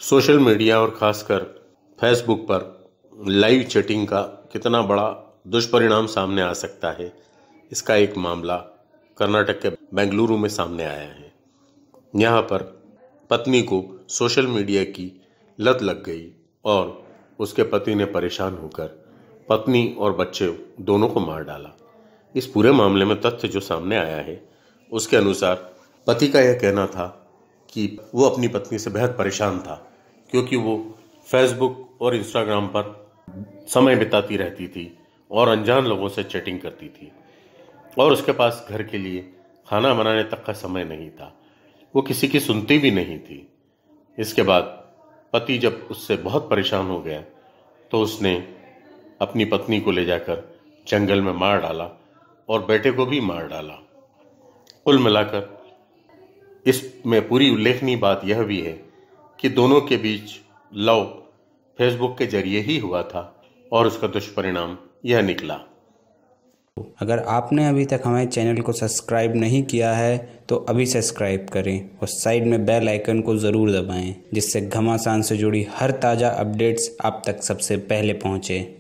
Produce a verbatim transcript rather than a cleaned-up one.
Social media और खासकर Facebook पर लाइव चैटिंग का कितना बड़ा दुष्परिणाम सामने आ सकता है, इसका एक मामला कर्नाटक के बेंगलुरु में सामने आया है। यहाँ पर पत्नी को सोशल मीडिया की लत लग गई और उसके पति ने परेशान होकर पत्नी और बच्चे दोनों को मार डाला। इस पूरे मामले में तथ्य जो सामने आया है उसके अनुसार पति का यह कहना था कि वो अपनी पत्नी से बेहद परेशान था, क्योंकि वो फेसबुक और इंस्टाग्राम पर समय बिताती रहती थी और अनजान लोगों से चैटिंग करती थी और उसके पास घर के लिए खाना बनाने तक का समय नहीं था। वो किसी की सुनती भी नहीं थी। इसके बाद पति जब उससे बहुत परेशान हो गया तो उसने अपनी पत्नी को ले जाकर जंगल में मार डाला और बेटे को भी मार डाला। कुल मिलाकर इसमें पूरी उल्लेखनीय बात यह भी है कि दोनों के बीच लव फेसबुक के जरिए ही हुआ था और उसका दुष्परिणाम यह निकला। अगर आपने अभी तक हमारे चैनल को सब्सक्राइब नहीं किया है तो अभी सब्सक्राइब करें और साइड में बेल आइकन को ज़रूर दबाएं, जिससे घमासान से जुड़ी हर ताज़ा अपडेट्स आप तक सबसे पहले पहुंचे।